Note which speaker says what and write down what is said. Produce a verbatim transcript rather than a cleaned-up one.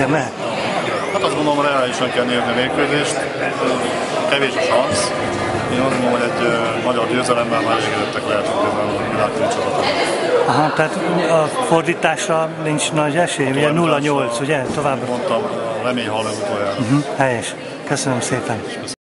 Speaker 1: Mehet.
Speaker 2: Hát azt gondolom, reálisan kell nézni a mérkőzést. Kevés a szansz. Én azt gondolom, hogy egy uh, magyar győzelemmel már elégedettek lehetünk ezen a világcsapaton.
Speaker 1: Aha, tehát a fordításra nincs nagy esély, ugye nulla nyolc, ugye? Tovább.
Speaker 2: Mondtam, remény hal meg utoljára.
Speaker 1: Uh-huh, helyes. Köszönöm szépen.